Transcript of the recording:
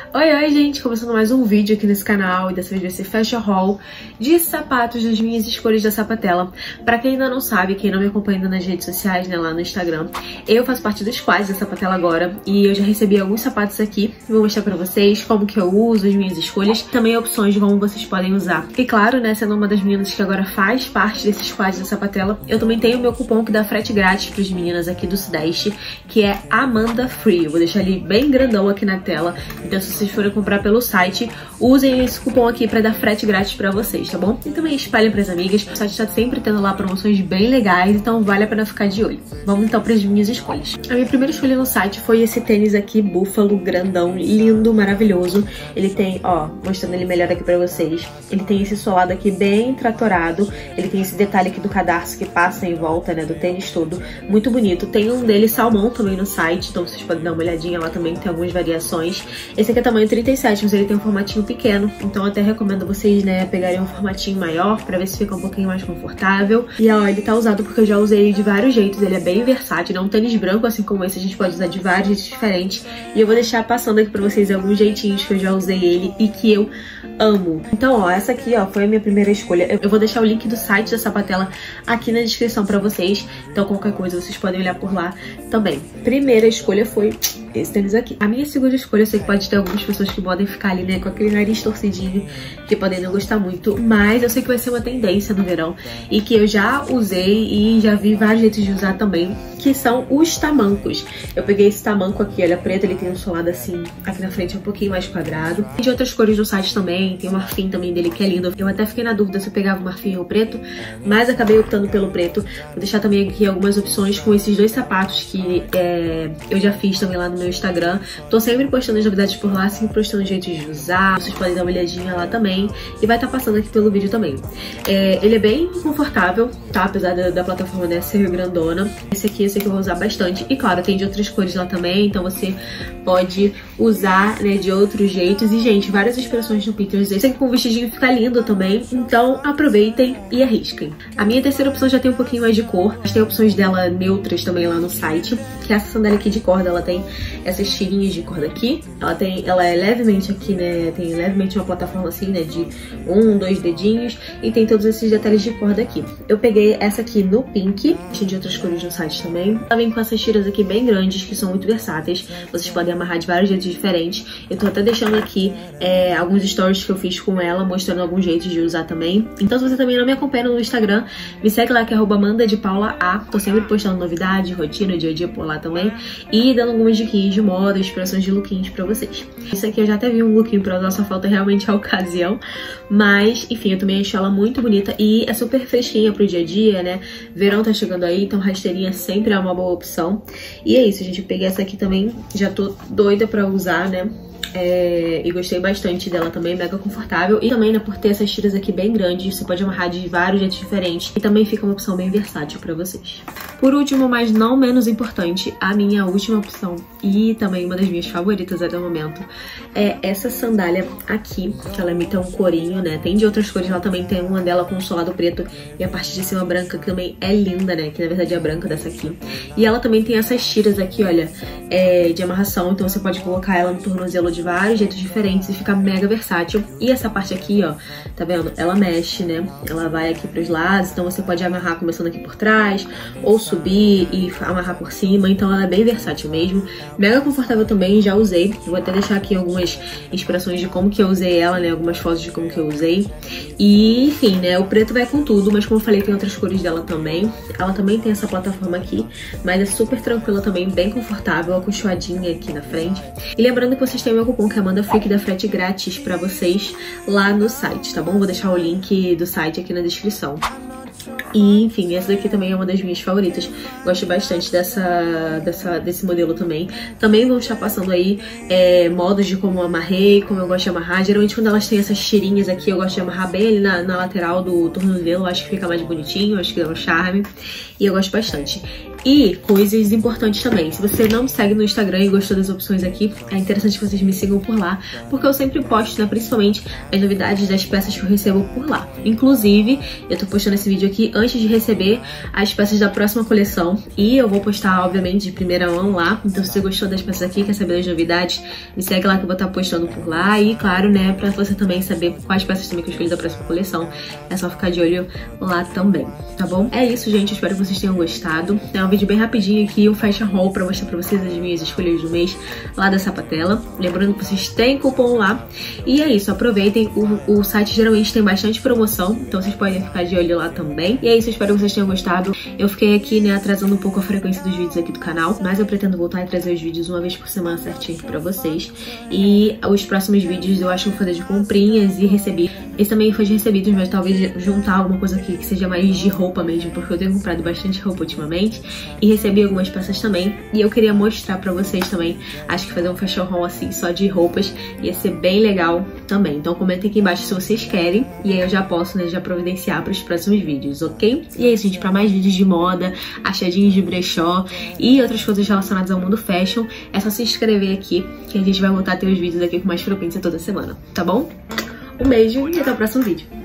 Oi, gente! Começando mais um vídeo aqui nesse canal e dessa vez vai ser fashion haul de sapatos das minhas escolhas da Sapatella. Pra quem ainda não sabe, quem não me acompanha ainda nas redes sociais, né, lá no Instagram, eu faço parte dos quadros da Sapatella agora e eu já recebi alguns sapatos aqui. Vou mostrar pra vocês como que eu uso, as minhas escolhas, também opções de como vocês podem usar. E claro, né, sendo uma das meninas que agora faz parte desses quadros da Sapatella, eu também tenho o meu cupom que dá frete grátis pras meninas aqui do Sudeste, que é Amanda Free. Eu vou deixar ele bem grandão aqui na tela, então se vocês forem comprar pelo site, usem esse cupom aqui pra dar frete grátis pra vocês, tá bom? E também espalhem pras amigas, o site tá sempre tendo lá promoções bem legais, então vale a pena ficar de olho. Vamos então pras minhas escolhas. A minha primeira escolha no site foi esse tênis aqui, búfalo, grandão, lindo, maravilhoso. Ele tem, ó, mostrando ele melhor aqui pra vocês, ele tem esse solado aqui bem tratorado, ele tem esse detalhe aqui do cadarço que passa em volta, né, do tênis todo, muito bonito. Tem um dele salmão também no site, então vocês podem dar uma olhadinha lá também, tem algumas variações. Esse aqui é tamanho 37, mas ele tem um formatinho pequeno, então até recomendo vocês, né, pegarem um formatinho maior pra ver se fica um pouquinho mais confortável. E ó, ele tá usado porque eu já usei ele de vários jeitos, ele é bem versátil, é um tênis branco assim como esse, a gente pode usar de vários jeitos diferentes. E eu vou deixar passando aqui pra vocês alguns jeitinhos que eu já usei ele e que eu amo. Então, ó, essa aqui, ó, foi a minha primeira escolha. Eu vou deixar o link do site da Sapatella aqui na descrição pra vocês, então qualquer coisa vocês podem olhar por lá também. Primeira escolha foi esse tênis aqui. A minha segunda escolha, eu sei que pode ter algumas pessoas que podem ficar ali, né, com aquele nariz torcidinho, que podem não gostar muito, mas eu sei que vai ser uma tendência no verão e que eu já usei e já vi vários jeitos de usar também, que são os tamancos. Eu peguei esse tamanco aqui, olha, preto, ele tem um solado assim, aqui na frente um pouquinho mais quadrado. Tem de outras cores no site também, tem o marfim também dele que é lindo. Eu até fiquei na dúvida se eu pegava o marfim ou o preto, mas acabei optando pelo preto. Vou deixar também aqui algumas opções com esses dois sapatos que eu já fiz também lá no meu Instagram. Tô sempre postando as novidades por lá, sempre postando jeitos de usar, vocês podem dar uma olhadinha lá também. E vai estar passando aqui pelo vídeo também. Ele é bem confortável, tá? Apesar da plataforma, né, ser grandona. Esse aqui eu sei que eu vou usar bastante. E claro, tem de outras cores lá também, então você pode usar, né, de outros jeitos. E, gente, várias inspirações no Pinterest. Esse aqui com o vestidinho fica lindo também, então aproveitem e arrisquem. A minha terceira opção já tem um pouquinho mais de cor, mas tem opções dela neutras também lá no site, que é essa sandália aqui de corda. Ela tem essas tirinhas de corda aqui, ela é levemente aqui, né, tem levemente uma plataforma assim, né, de 1, 2 dedinhos, e tem todos esses detalhes de corda aqui. Eu peguei essa aqui no pink, tem de outras cores no site também. Ela vem com essas tiras aqui bem grandes, que são muito versáteis, vocês podem amarrar de vários jeitos diferentes. Eu tô até deixando aqui alguns stories que eu fiz com ela, mostrando alguns jeitos de usar também. Então se você também não me acompanha no Instagram, me segue lá que é @AmandaDePaulaA. Tô sempre postando novidades, rotina, dia a dia por lá também, e dando algumas diquinhas de moda, inspirações de lookinhos pra vocês. Isso aqui eu já até vi um lookinho pra usar, só falta realmente a ocasião, mas enfim, eu também achei ela muito bonita e é super fresquinha pro dia a dia, né? Verão tá chegando aí, então rasteirinha sempre é uma boa opção. E é isso, gente, eu peguei essa aqui também, já tô doida pra usar, né? E gostei bastante dela também, mega confortável. E também, né, por ter essas tiras aqui bem grandes, você pode amarrar de vários jeitos diferentes. E também fica uma opção bem versátil pra vocês. Por último, mas não menos importante, a minha última opção, e também uma das minhas favoritas até o momento, é essa sandália aqui, que ela imita um corinho, né? Tem de outras cores, ela também tem uma dela com um solado preto e a parte de cima branca, que também é linda, né? Que na verdade é a branca dessa aqui. E ela também tem essas tiras aqui, olha, de amarração, então você pode colocar ela no tornozelo de vários jeitos diferentes e fica mega versátil. E essa parte aqui, ó, tá vendo? Ela mexe, né? Ela vai aqui pros lados, então você pode amarrar começando aqui por trás, ou subir e amarrar por cima, então ela é bem versátil mesmo. Mega confortável também, já usei. Eu vou até deixar aqui algumas inspirações de como que eu usei ela, né? Algumas fotos de como que eu usei. E, enfim, né? O preto vai com tudo, mas como eu falei, tem outras cores dela também. Ela também tem essa plataforma aqui, mas é super tranquila também, bem confortável, acolchoadinha aqui na frente. E lembrando que vocês têm o meu cupom, que é Amanda Free, que dá frete grátis pra vocês lá no site, tá bom? Vou deixar o link do site aqui na descrição. E, enfim, essa daqui também é uma das minhas favoritas. Gosto bastante desse modelo também. Também vou estar passando aí modos de como eu amarrei, como eu gosto de amarrar. Geralmente quando elas têm essas tirinhas aqui, eu gosto de amarrar bem ali na lateral do tornozelo. Acho que fica mais bonitinho, acho que dá um charme. E eu gosto bastante. E coisas importantes também, se você não me segue no Instagram e gostou das opções aqui, é interessante que vocês me sigam por lá, porque eu sempre posto, né, principalmente as novidades das peças que eu recebo por lá. Inclusive, eu tô postando esse vídeo aqui antes de receber as peças da próxima coleção, e eu vou postar, obviamente, de primeira mão lá. Então, se você gostou das peças aqui, quer saber das novidades, me segue lá que eu vou estar postando por lá. E, claro, né, pra você também saber quais peças também que eu escolhi da próxima coleção, é só ficar de olho lá também, tá bom? É isso, gente, espero que vocês tenham gostado. É um vídeo bem rapidinho aqui, um fashion haul pra mostrar pra vocês as minhas escolhas do mês lá da Sapatela. Lembrando que vocês têm cupom lá. E é isso, aproveitem, o site geralmente tem bastante promoção, então vocês podem ficar de olho lá também. E é isso, espero que vocês tenham gostado. Eu fiquei aqui, né, atrasando um pouco a frequência dos vídeos aqui do canal, mas eu pretendo voltar e trazer os vídeos uma vez por semana certinho aqui pra vocês. E os próximos vídeos eu acho que vou fazer de comprinhas e recebi. Esse também foi de recebidos, mas talvez juntar alguma coisa aqui que seja mais de roupa mesmo, porque eu tenho comprado bastante roupa ultimamente. E recebi algumas peças também, e eu queria mostrar pra vocês também. Acho que fazer um fashion haul assim, só de roupas, ia ser bem legal também. Então comentem aqui embaixo se vocês querem, e aí eu já posso, né, já providenciar pros próximos vídeos, ok? E é isso, gente, pra mais vídeos de moda, achadinhos de brechó e outras coisas relacionadas ao mundo fashion, é só se inscrever aqui, que a gente vai voltar a ter os vídeos aqui com mais frequência toda semana, tá bom? Um beijo e até o próximo vídeo.